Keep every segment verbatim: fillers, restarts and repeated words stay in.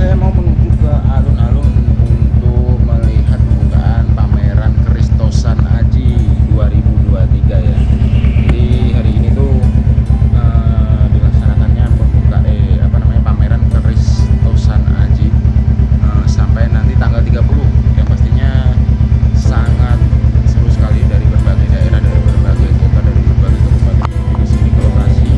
saya mau menuju ke alun-alun untuk melihat pembukaan pameran keris Tosan Aji dua ribu dua puluh tiga ya. Jadi hari ini tuh uh, dilaksanakannya pembuka eh apa namanya pameran keris Tosan Aji uh, sampai nanti tanggal tiga puluh, yang pastinya sangat seru sekali dari berbagai daerah, dari berbagai kota, dari berbagai kabupaten di sini ke lokasi.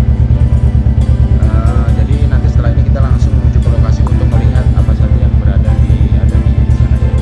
Uh, jadi nanti setelah ini kita langsung menuju ke lokasi untuk melihat apa saja yang berada di ada di sana ya.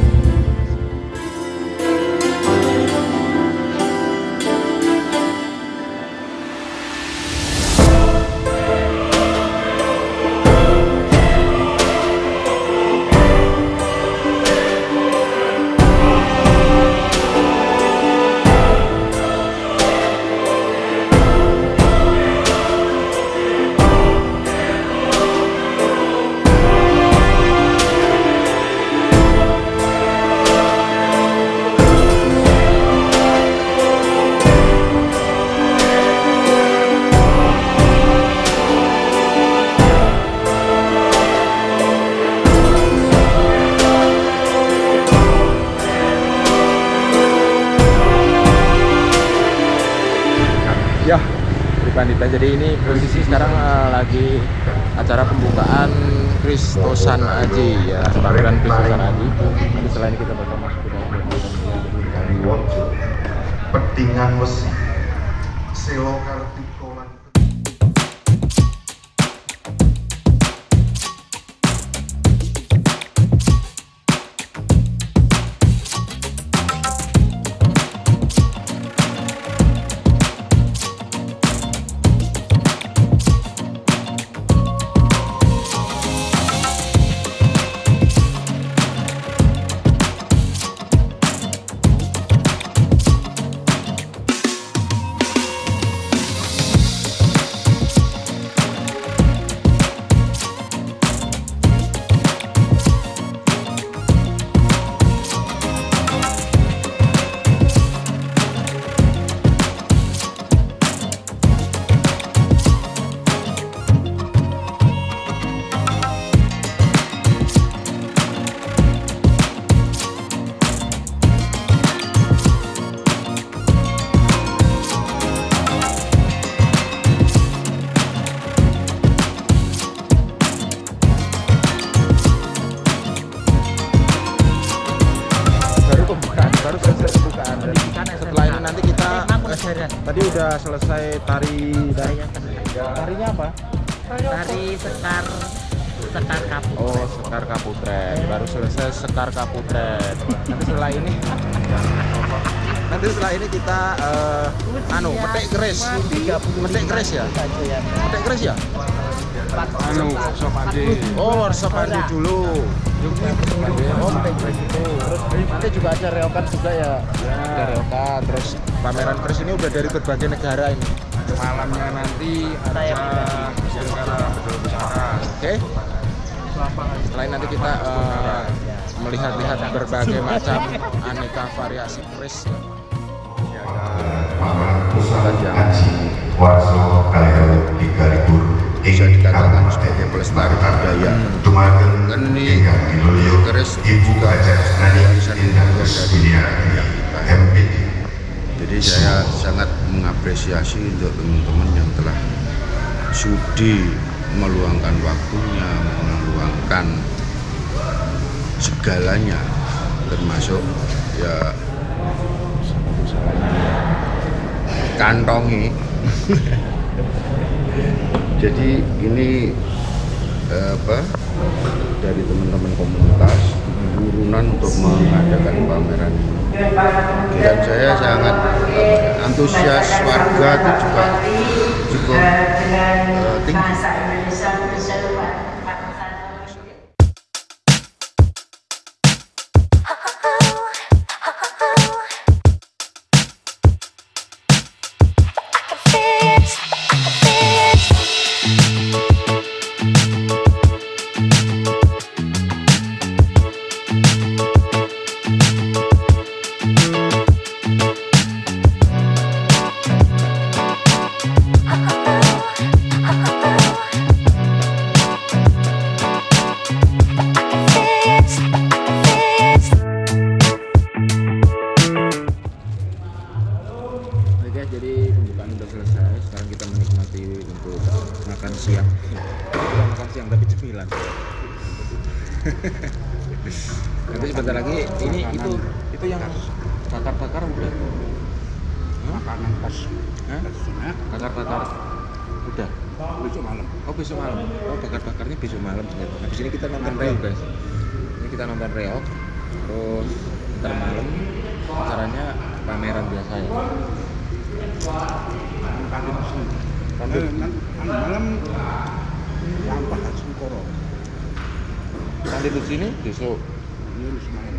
Ya, Pandita. Jadi ini posisi sekarang uh, lagi acara pembukaan keris Tosan Aji ya, pameran keris Tosan Aji. Nanti selain kita bakal masuk ke dalam dari Wojo, Pedingan Wesi, Selo Kartikolan. Baru selesai pembukaan. Setelah ini nanti kita eh, tadi udah selesai tari dari tarinya apa? Tari sekar sekar kaput. Oh, sekar kaputren. Baru selesai sekar kaputren. Nanti setelah ini nanti setelah ini kita uh, anu petik keris. Petik keris ya? Petik keris ya? Anu, Sopandi. Oh, workshop Andi dulu. Oh, petik keris itu. Terus nanti juga ada reokan juga ya? Ada reokan. Terus pameran keris ini udah dari berbagai negara ini. Malamnya nanti ada Nusantara betul besara. Oke. Setelah ini nanti kita uh, melihat-lihat berbagai macam aneka variasi keris ya. Pameran Pusat Haji Warso Kalihau tiga ribu bisa dikatakan sebagai pelestari budaya Tumagen ingkang dilulyo keris Ibu Ajar Senadi Indagus Dunia M P T. Jadi saya sangat mengapresiasi untuk teman-teman yang telah sudi meluangkan waktunya, meluangkan segalanya, termasuk ya kantongi. Jadi ini eh, apa dari teman-teman komunitas urunan untuk mengadakan pameran ini. Dan saya sangat eh, antusias, warga itu juga cukup eh, tinggi. pembukaan udah selesai. Sekarang kita menikmati untuk makan siang. Bukan makan siang tapi cemilan. Nanti sebentar lagi ini itu itu yang bakar-bakar udah. Makanan pas. Hah? Bakar-bakar udah. Besok malam. Oh besok malam. Oh bakar-bakarnya besok malam ternyata. Habis ini kita nonton reog guys. Ini kita nonton reog. Terus ntar malam acaranya pameran biasa ya. Kantin sini. Kantin. Malam sampah Sengkoro. Kantin di sini besok. Ini semalam.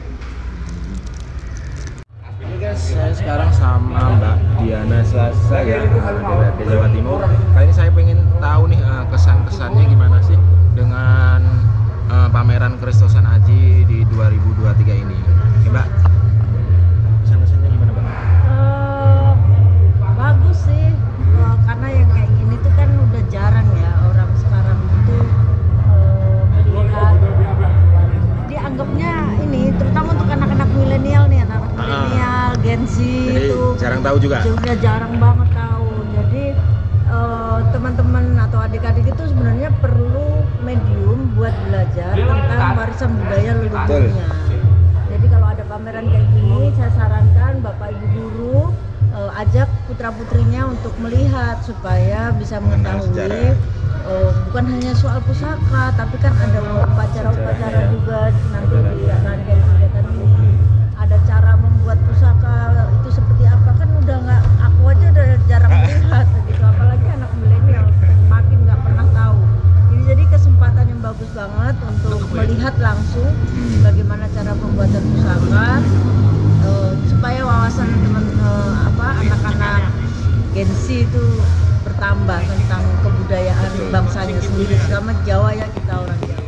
Ini guys, saya sekarang sama Mbak Diana Sasa ya dari Jawa Timur. Kali ini saya pengen tahu nih uh, kesan-kesannya gimana sih dengan uh, pameran Kristosan Aji di dua ribu dua puluh tiga ini. Oke, Mbak, kesan-kesannya gimana, Mbak? Uh, bagus sih, uh, karena yang kayak gini tuh kan udah jarang ya orang sekarang itu uh, melihat. Dianggapnya ini terutama untuk anak-anak milenial nih, anak-anak milenial, Gen Z Jadi itu jarang tahu juga. sudah jarang banget tahu. Jadi uh, teman-teman atau adik-adik itu sebenarnya perlu medium buat belajar tentang warisan budaya leluhurnya. Jadi kalau ada pameran kayak gini, saya sarankan Bapak Ibu guru uh, ajak putra-putrinya untuk melihat supaya bisa mengetahui uh, bukan hanya soal pusaka, tapi kan ada upacara-upacara juga nanti di rangkaian kegiatan ini. Ada cara membuat pusaka itu seperti apa, kan udah nggak, aku aja udah jarang melihat gitu, apalagi anak milenial makin nggak pernah tahu. Ini jadi kesempatan yang bagus banget untuk melihat langsung bagaimana cara pembuatan pusaka uh, supaya wawasan teman uh, apa anak-anak Gen Z itu bertambah tentang kebudayaan bangsanya sendiri, terutama Jawa ya, kita orang Jawa.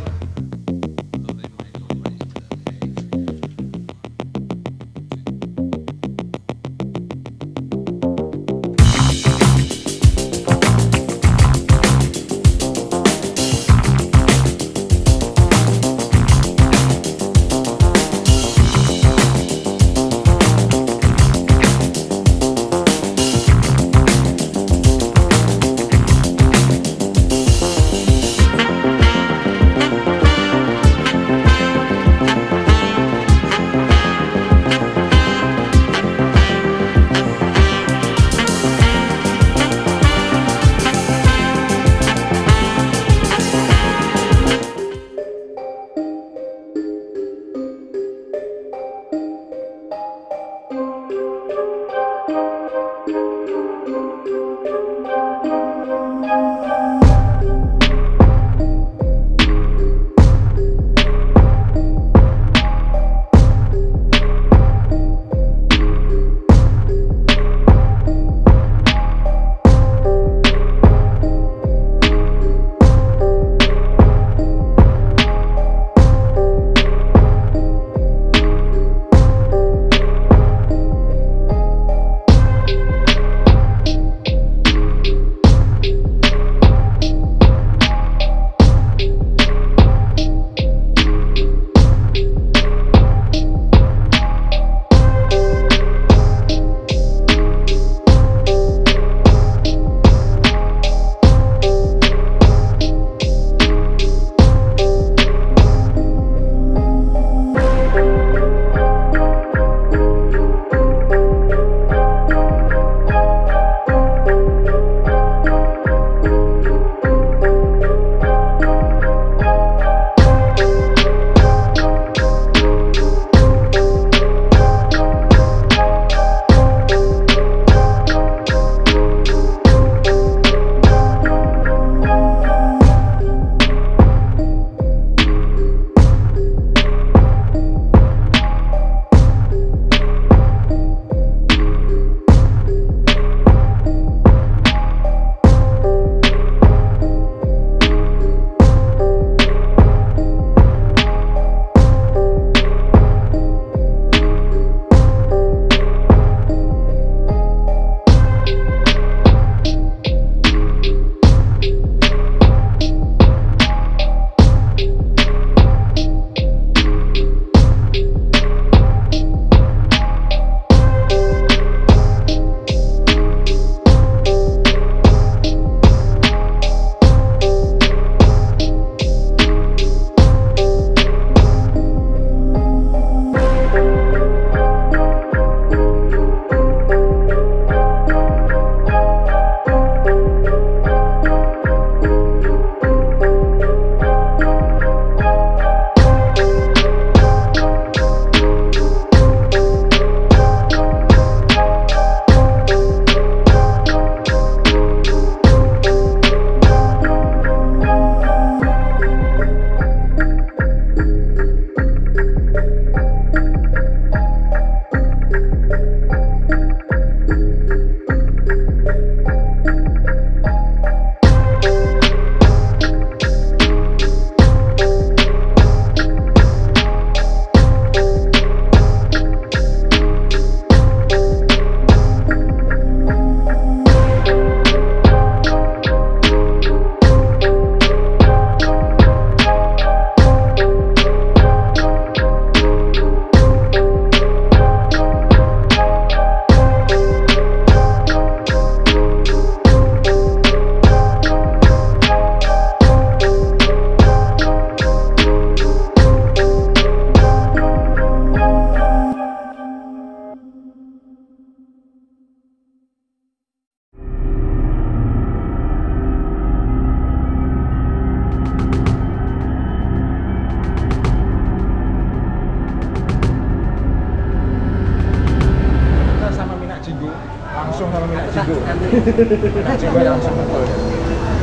Enak juga langsung pukul ya.